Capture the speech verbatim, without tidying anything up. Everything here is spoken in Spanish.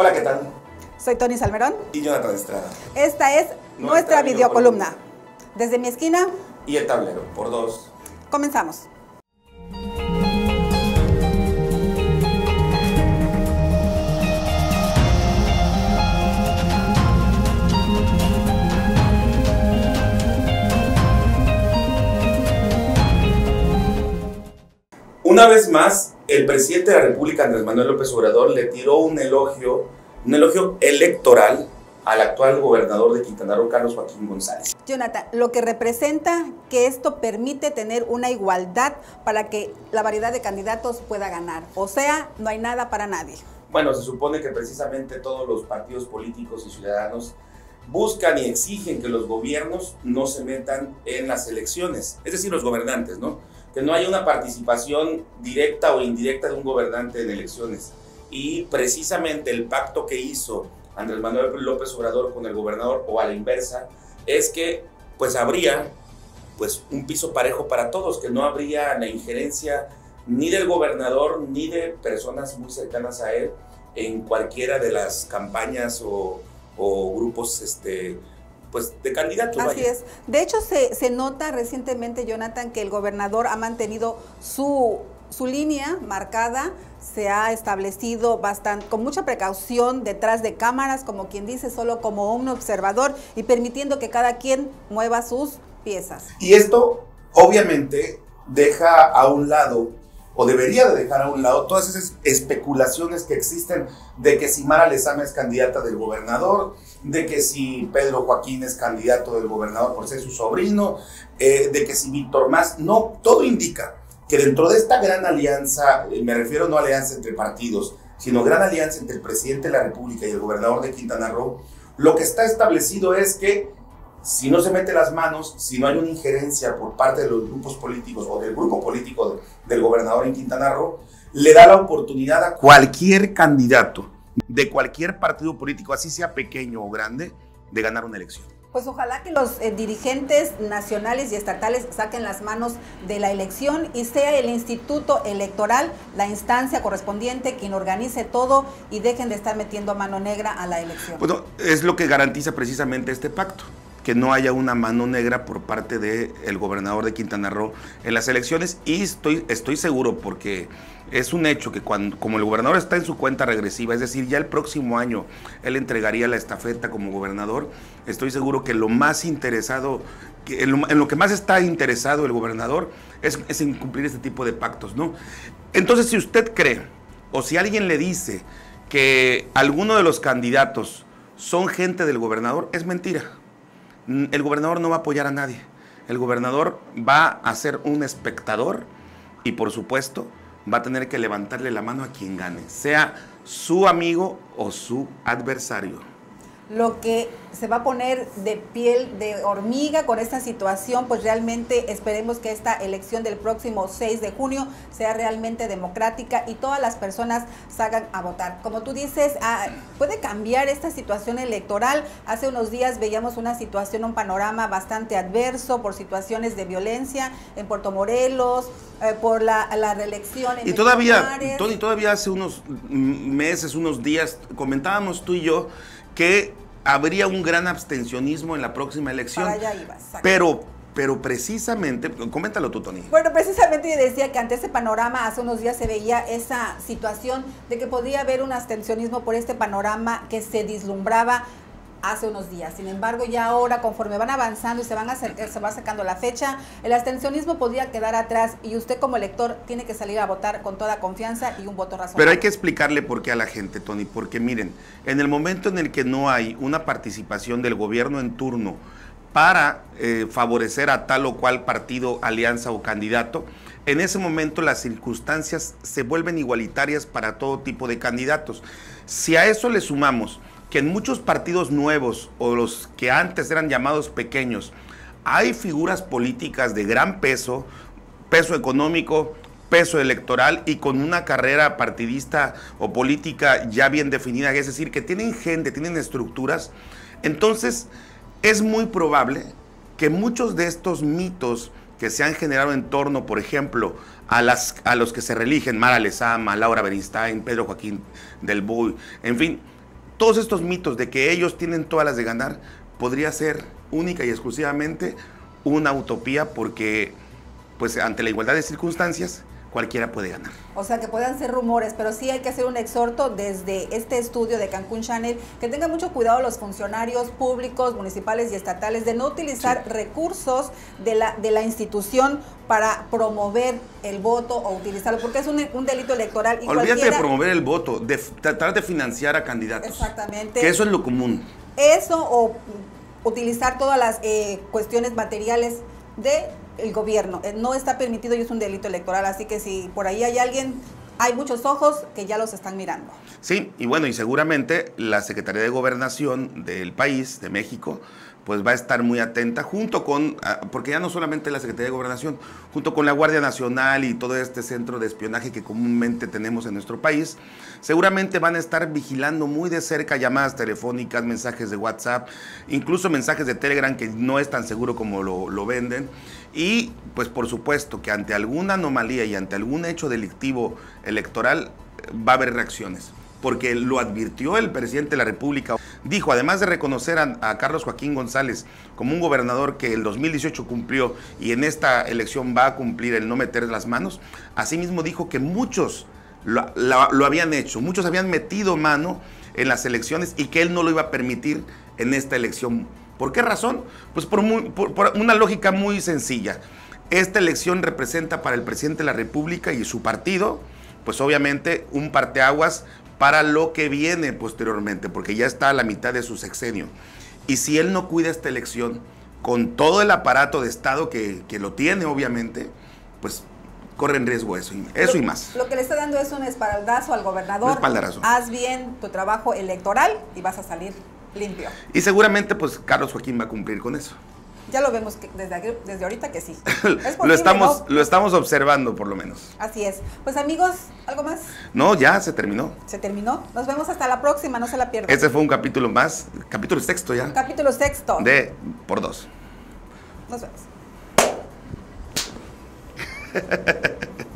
Hola, ¿qué tal? Soy Tony Salmerón. Y Jonathan Estrada. Esta es nuestra, nuestra videocolumna. videocolumna. Desde mi esquina. Y el tablero, por dos. Comenzamos. Una vez más, el presidente de la República, Andrés Manuel López Obrador, le tiró un elogio, un elogio electoral al actual gobernador de Quintana Roo, Carlos Joaquín González. Jonathan, lo que representa que esto permite tener una igualdad para que la variedad de candidatos pueda ganar. O sea, no hay nada para nadie. Bueno, se supone que precisamente todos los partidos políticos y ciudadanos buscan y exigen que los gobiernos no se metan en las elecciones, es decir, los gobernantes, ¿no? Que no haya una participación directa o indirecta de un gobernante en elecciones. Y precisamente el pacto que hizo Andrés Manuel López Obrador con el gobernador, o a la inversa, es que pues habría pues un piso parejo para todos, que no habría la injerencia ni del gobernador ni de personas muy cercanas a él en cualquiera de las campañas o, o grupos este, pues de candidatos. Así vaya. es. De hecho, se, se nota recientemente, Jonathan, que el gobernador ha mantenido su, su línea marcada, se ha establecido bastante, con mucha precaución detrás de cámaras, como quien dice, solo como un observador y permitiendo que cada quien mueva sus piezas. Y esto, obviamente, deja a un lado, o debería de dejar a un lado, todas esas especulaciones que existen de que si Mara Lezama es candidata del gobernador, de que si Pedro Joaquín es candidato del gobernador por ser su sobrino, eh, de que si Víctor Mas, no, todo indica que dentro de esta gran alianza, me refiero no a alianza entre partidos, sino gran alianza entre el presidente de la República y el gobernador de Quintana Roo, lo que está establecido es que si no se mete las manos, si no hay una injerencia por parte de los grupos políticos o del grupo político de, del gobernador en Quintana Roo, le da la oportunidad a cualquier candidato de cualquier partido político, así sea pequeño o grande, de ganar una elección. Pues ojalá que los eh, dirigentes nacionales y estatales saquen las manos de la elección y sea el Instituto Electoral, la instancia correspondiente, quien organice todo y dejen de estar metiendo mano negra a la elección. Bueno, es lo que garantiza precisamente este pacto, que no haya una mano negra por parte del gobernador de Quintana Roo en las elecciones, y estoy, estoy seguro, porque es un hecho que cuando, como el gobernador está en su cuenta regresiva, es decir, ya el próximo año él entregaría la estafeta como gobernador, estoy seguro que lo más interesado, que en, lo, en lo que más está interesado el gobernador es, es en cumplir este tipo de pactos, ¿no? Entonces, si usted cree, o si alguien le dice que alguno de los candidatos son gente del gobernador, es mentira. El gobernador no va a apoyar a nadie. El gobernador va a ser un espectador y, por supuesto, va a tener que levantarle la mano a quien gane, sea su amigo o su adversario. Lo que se va a poner de piel de hormiga con esta situación, pues realmente esperemos que esta elección del próximo seis de junio sea realmente democrática y todas las personas salgan a votar. Como tú dices, ah, puede cambiar esta situación electoral. Hace unos días veíamos una situación, un panorama bastante adverso por situaciones de violencia en Puerto Morelos, eh, por la, la reelección en Y todavía, Tony, todavía hace unos meses, unos días, comentábamos tú y yo que habría un gran abstencionismo en la próxima elección. Para allá ibas, pero, pero precisamente, coméntalo tú, Tony. Bueno, precisamente yo decía que ante ese panorama, hace unos días se veía esa situación de que podría haber un abstencionismo por este panorama que se vislumbraba hace unos días. Sin embargo, ya ahora, conforme van avanzando y se van acercar, se va acercando la fecha, el abstencionismo podría quedar atrás y usted como elector tiene que salir a votar con toda confianza y un voto razonable. Pero hay que explicarle por qué a la gente, Tony, porque miren, en el momento en el que no hay una participación del gobierno en turno para eh, favorecer a tal o cual partido, alianza o candidato, en ese momento las circunstancias se vuelven igualitarias para todo tipo de candidatos. Si a eso le sumamos que en muchos partidos nuevos o los que antes eran llamados pequeños, hay figuras políticas de gran peso, peso económico, peso electoral y con una carrera partidista o política ya bien definida, es decir, que tienen gente, tienen estructuras, entonces es muy probable que muchos de estos mitos que se han generado en torno, por ejemplo, a, las, a los que se reeligen, Mara Lezama, Laura Beristain, Pedro Joaquín del Buy, en fin, todos estos mitos de que ellos tienen todas las de ganar, podría ser única y exclusivamente una utopía, porque pues ante la igualdad de circunstancias cualquiera puede ganar. O sea, que puedan ser rumores, pero sí hay que hacer un exhorto desde este estudio de Cancún Channel, que tengan mucho cuidado los funcionarios públicos, municipales y estatales, de no utilizar sí. recursos de la, de la institución para promover el voto o utilizarlo, porque es un, un delito electoral. Y Olvídate cualquiera... de promover el voto, de tratar de financiar a candidatos. Exactamente. Que eso es lo común. Eso o utilizar todas las eh, cuestiones materiales de el gobierno, no está permitido y es un delito electoral, así que si por ahí hay alguien, hay muchos ojos que ya los están mirando. Sí, y bueno, y seguramente la Secretaría de Gobernación del país, de México, pues va a estar muy atenta junto con, porque ya no solamente la Secretaría de Gobernación, junto con la Guardia Nacional y todo este centro de espionaje que comúnmente tenemos en nuestro país, seguramente van a estar vigilando muy de cerca llamadas telefónicas, mensajes de WhatsApp, incluso mensajes de Telegram, que no es tan seguro como lo, lo venden. Y pues por supuesto que ante alguna anomalía y ante algún hecho delictivo electoral va a haber reacciones, porque lo advirtió el presidente de la República. Dijo, además de reconocer a, a Carlos Joaquín González como un gobernador que el dos mil dieciocho cumplió y en esta elección va a cumplir el no meter las manos, asimismo dijo que muchos lo, lo, lo habían hecho, muchos habían metido mano en las elecciones y que él no lo iba a permitir en esta elección. ¿Por qué razón? Pues por, muy, por, por una lógica muy sencilla. Esta elección representa para el presidente de la República y su partido, pues obviamente un parteaguas para lo que viene posteriormente, porque ya está a la mitad de su sexenio. Y si él no cuida esta elección, con todo el aparato de Estado que, que lo tiene, obviamente, pues corre en riesgo eso, eso lo, y más. Lo que le está dando es un espaldazo al gobernador. Un espaldarazo. Haz bien tu trabajo electoral y vas a salir limpio. Y seguramente, pues, Carlos Joaquín va a cumplir con eso. Ya lo vemos que desde, aquí, desde ahorita que sí. Es posible, lo, estamos, ¿no? lo estamos observando, por lo menos. Así es. Pues, amigos, ¿algo más? No, ya se terminó. ¿Se terminó? Nos vemos hasta la próxima, no se la pierdan. Ese fue un capítulo más, capítulo sexto ya. Capítulo sexto. De Por Dos. Nos vemos.